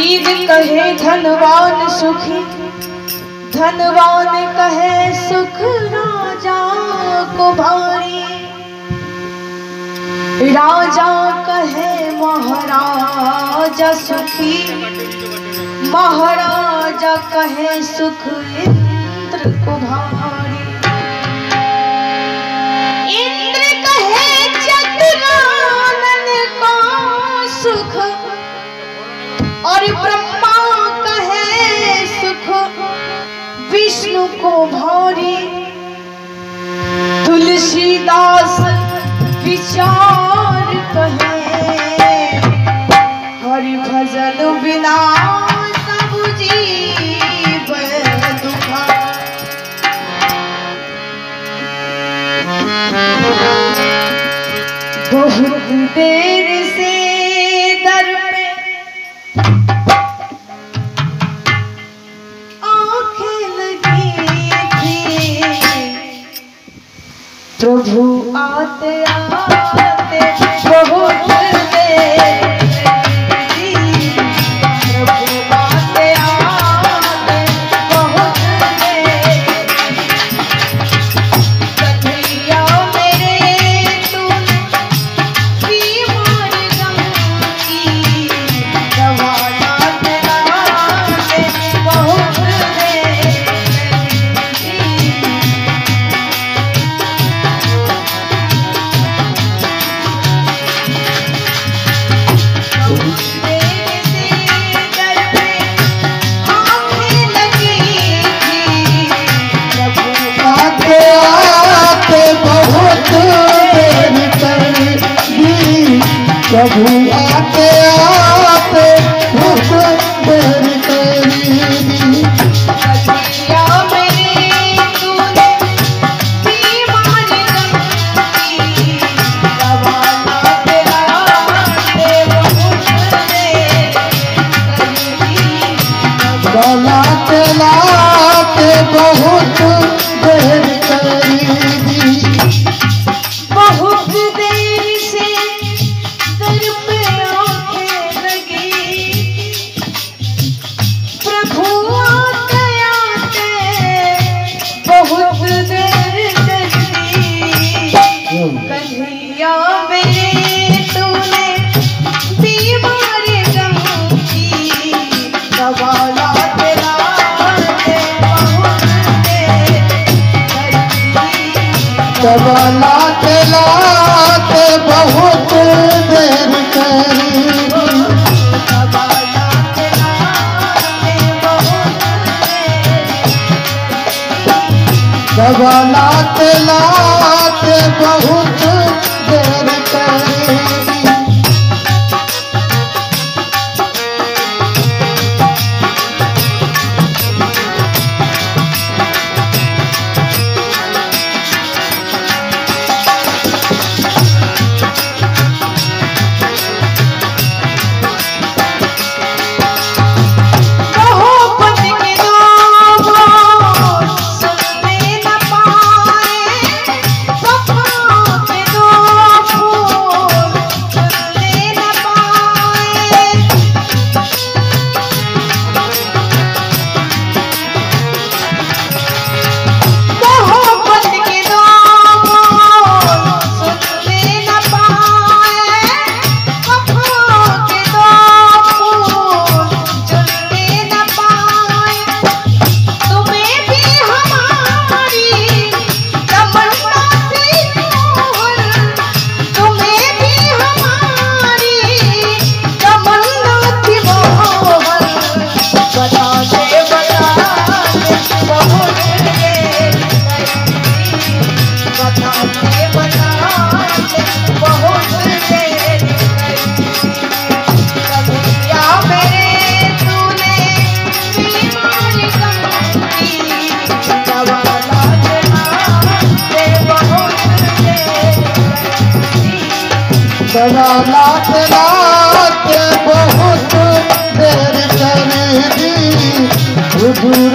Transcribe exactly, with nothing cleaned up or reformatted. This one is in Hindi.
जीव कहे धनवान सुखी, धनवान कहे सुख राजा को भारी। राजा कहे महाराजा सुखी, महाराजा कहे सुख इंद्र को भारी। इंद्र कहे चतुरानन को सुख, और ब्रह्मा कहे सुख विष्णु को भारी। तुलसीदास विचार कहे, हरि भजन बिना सब जीव दुखा। बहुत देर से दर पे आंखें लगी थी, प्रभु आते आते बहुत देर लगी। प्रभु आते आते बहुत देर। कन्हैया मेरे तूने बीमार गम की, दवा लाते लाते बहुत देर लगी। प्रभु आते आते बहुत देर करी। कन्हैया मेरे तूने बीमार गम की, दवा लाते लाते बहुत देर लगी। लाते लाते बहुत देर करी। बहुत देर से दर पे आंखें लगी, प्रभु आते आते बहुत देर लगी। कन्हैया मेरे तूने बीमार गम की, दवा लाते लाते बहुत देर लगी। दवा लाते लाते बहुत देर करी। दवा लाते लाते बहुत देर। दवा लाते लाते बहुत देर करी। दवा लाते लाते बहुत देर करी। प्रभु